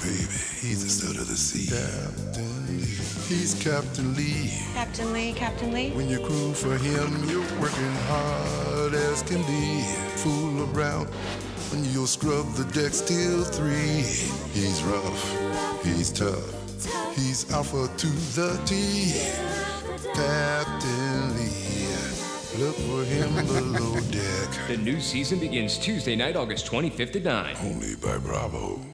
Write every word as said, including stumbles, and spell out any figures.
baby. He's the stud of the sea. Captain Lee. He's Captain Lee. Captain Lee, Captain Lee. When you crew for him, you're working hard as can be. Fool around when you'll scrub the decks till three. He's rough, he's tough, he's alpha to the T. Captain Lee, look for him below deck. The new season begins Tuesday night, August twenty-fifth at nine. Only by Bravo.